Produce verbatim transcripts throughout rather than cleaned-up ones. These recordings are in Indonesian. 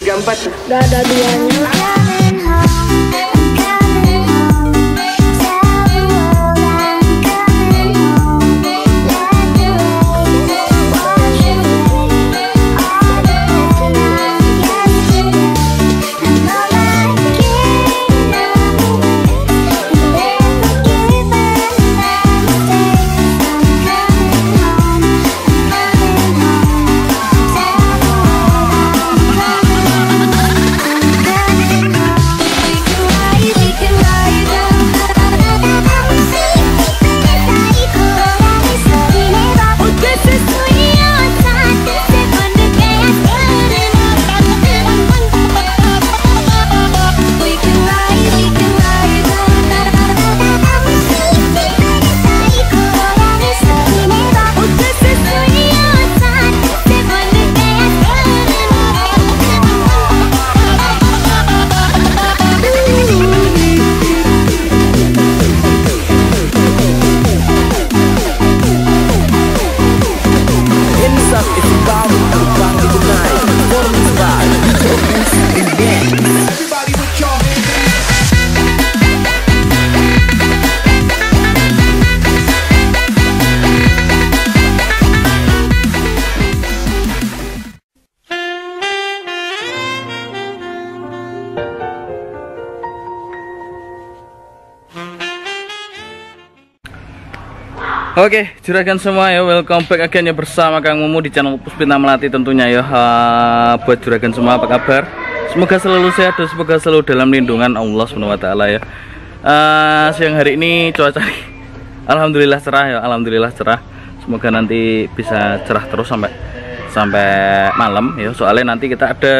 tiga empat. Gak ada duanya. Oke, juragan semua ya, welcome back again ya bersama Kang Mumu di channel Puspita Melati tentunya ya. Uh, buat juragan semua apa kabar? Semoga selalu sehat dan semoga selalu dalam lindungan Allah subhanahu wa taala ya. Uh, siang hari ini cuaca alhamdulillah cerah ya, alhamdulillah cerah. Semoga nanti bisa cerah terus sampai sampai malam ya. Soalnya nanti kita ada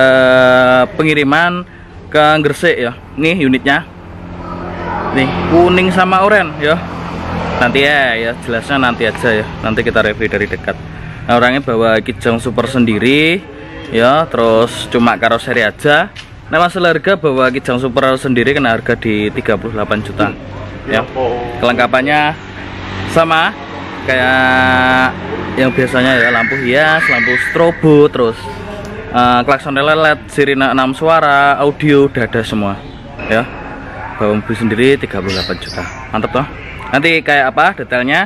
pengiriman ke Gresik ya. Nih unitnya. Nih, kuning sama oranye ya. Nanti ya, ya jelasnya nanti aja ya. Nanti kita review dari dekat. Nah, orangnya bawa Kijang Super sendiri ya, terus cuma karoseri aja. Nah, masalah harga bawa Kijang Super sendiri kena harga di tiga puluh delapan juta ya. Kelengkapannya sama kayak yang biasanya ya, lampu hias, lampu strobo, terus uh, klakson L E D, sirine enam suara, audio, udah ada semua ya. Bawa mobil sendiri tiga puluh delapan juta. Mantap toh. Nanti kayak apa detailnya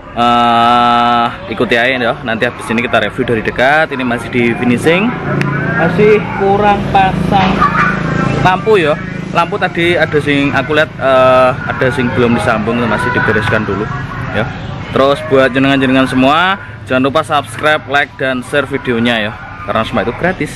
uh, ikuti aja ya. Nanti habis ini kita review dari dekat. Ini masih di finishing, masih kurang pasang lampu ya. Lampu tadi ada sing aku lihat uh, ada sing belum disambung, masih dibereskan dulu ya. Terus buat jenengan-jenengan semua jangan lupa subscribe, like dan share videonya ya, karena semua itu gratis.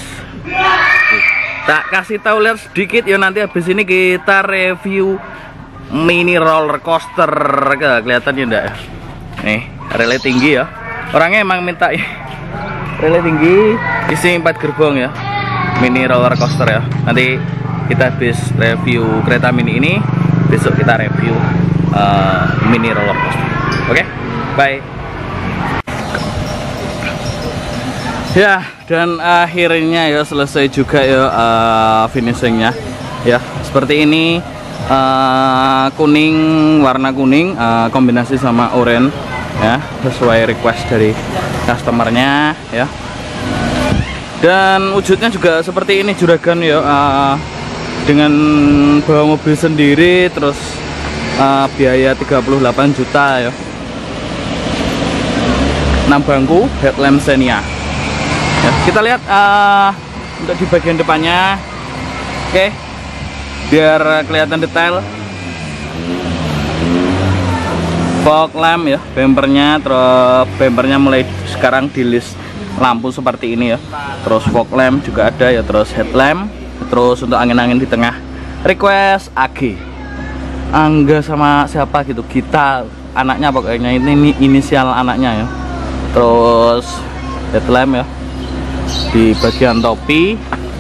Tak kasih tahu lihat sedikit ya, nanti habis ini kita review mini roller coaster. Kelihatan ya enggak ya? Nih, relay tinggi ya. Orangnya emang minta relay tinggi, isi empat gerbong ya. Mini roller coaster ya. Nanti kita habis review kereta mini ini, besok kita review uh, mini roller coaster. Oke, okay? Bye. Ya, dan akhirnya ya selesai juga ya uh, finishingnya ya. Seperti ini. Uh, kuning, warna kuning uh, kombinasi sama oranye ya, sesuai request dari customernya ya. Dan wujudnya juga seperti ini juragan ya, uh, dengan bawa mobil sendiri, terus uh, biaya tiga puluh delapan juta ya. enam bangku, headlamp Xenia ya. Kita lihat uh, untuk di bagian depannya. Oke, okay. Biar kelihatan detail, fog lamp ya, bumpernya, terus bumpernya mulai sekarang di list lampu seperti ini ya. Terus fog lamp juga ada ya, terus headlamp, terus untuk angin-angin di tengah request A G, Angga sama siapa gitu, kita anaknya pokoknya, ini inisial anaknya ya. Terus headlamp ya di bagian topi.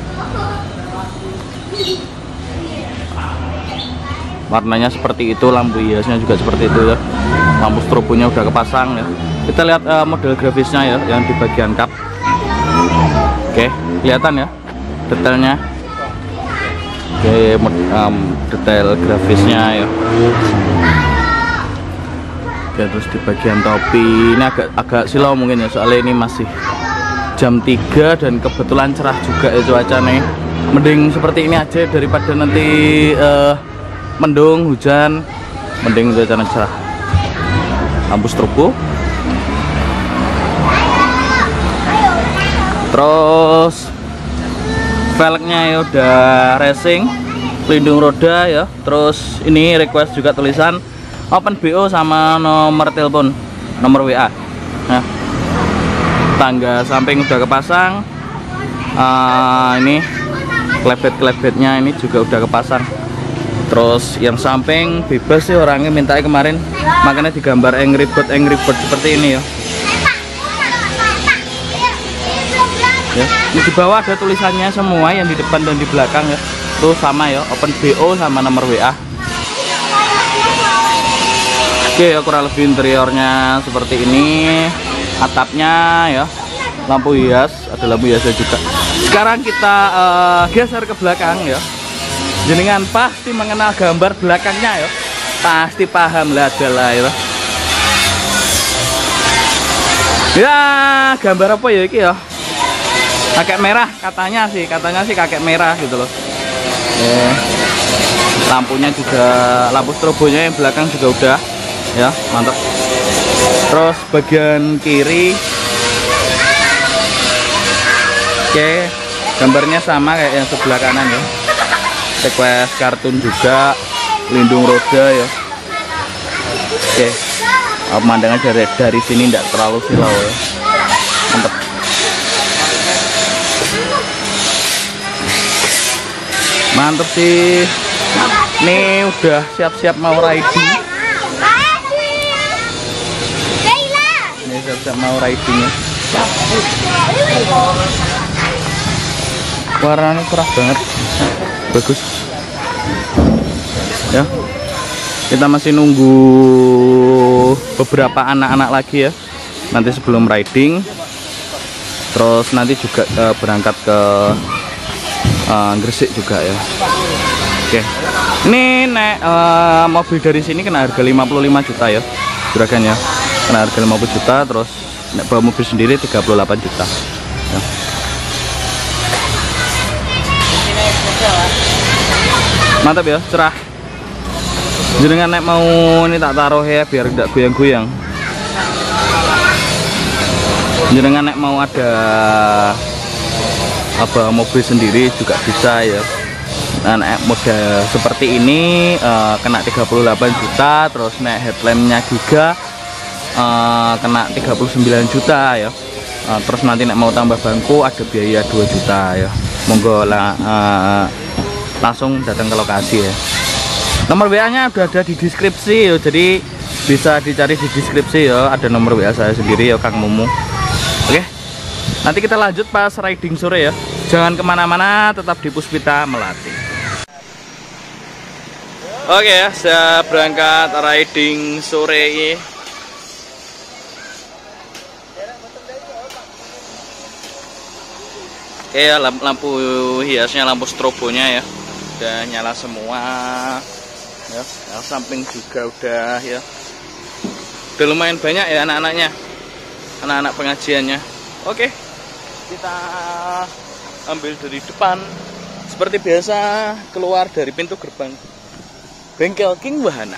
Warnanya seperti itu, lampu hiasnya juga seperti itu ya. Lampu strobonya udah kepasang ya. Kita lihat uh, model grafisnya ya, yang di bagian kap. Oke, kelihatan ya detailnya. Oke, um, detail grafisnya ya. Oke, terus di bagian topi ini agak agak silau mungkin ya, soalnya ini masih jam tiga dan kebetulan cerah juga ya cuacanya. Mending seperti ini aja daripada nanti uh, mendung, hujan. Mending cuacanya cerah. Lampu strobo. Terus velgnya ya udah racing, pelindung roda ya. Terus ini request juga tulisan open B O sama nomor telepon, nomor W A. Nah, tangga samping udah kepasang. Uh, ini klebet-klebetnya ini juga udah kepasang. Terus yang samping bebas sih orangnya mintanya kemarin, makanya digambar angry bird angry bird seperti ini ya. Ya, ini di bawah ada tulisannya semua yang di depan dan di belakang ya. Tuh sama ya, open B O sama nomor W A. Oke ya, kurang lebih interiornya seperti ini. Atapnya ya, lampu hias, ada lampu hiasnya juga. Sekarang kita uh, geser ke belakang ya. Jenengan pasti mengenal gambar belakangnya ya. Pasti paham lah adalah ya. Ya, gambar apa ya iki ya? Kakek merah katanya sih, katanya sih kakek merah gitu loh. Eh, lampunya juga, lampu strobonya yang belakang juga udah, ya mantap. Terus bagian kiri, oke, gambarnya sama kayak yang sebelah kanan ya. Request kartun juga, lindung roda ya. Oke, pemandangan dari dari sini tidak terlalu silau ya, mantap. Mantep sih. Nih udah siap-siap mau riding. Ini siap-siap mau riding ya. Warnanya cerah banget. Bagus. Ya. Kita masih nunggu beberapa anak-anak lagi ya. Nanti sebelum riding. Terus nanti juga uh, berangkat ke Uh, Gresik juga ya. Oke, ini nek uh, mobil dari sini kena harga lima puluh lima juta ya, juragan ya, kena harga lima puluh juta. Terus nek bawa mobil sendiri tiga puluh delapan juta ya. Mantap ya, cerah. Jenengan nek mau ini tak taruh ya biar tidak goyang-goyang. Jenengan nek mau ada apa mobil sendiri juga bisa ya. Nah, model seperti ini uh, kena tiga puluh delapan juta. Terus naik headlampnya juga uh, kena tiga puluh sembilan juta ya. Uh, terus nanti nek mau tambah bangku ada biaya dua juta ya. Monggo lah, uh, langsung datang ke lokasi ya. Nomor W A nya udah ada di deskripsi ya, jadi bisa dicari di deskripsi ya. Ada nomor W A saya sendiri ya, Kang Mumu. Oke, nanti kita lanjut pas riding sore ya. Jangan kemana-mana, tetap di Puspita Melati. Oke ya, saya berangkat riding sore ini. Oke ya, lampu hiasnya, lampu strobonya ya udah nyala semua ya. Yang samping juga udah ya. Udah lumayan banyak ya anak-anaknya, anak-anak pengajiannya. Oke, kita ambil dari depan seperti biasa, keluar dari pintu gerbang Bengkel King Wahana.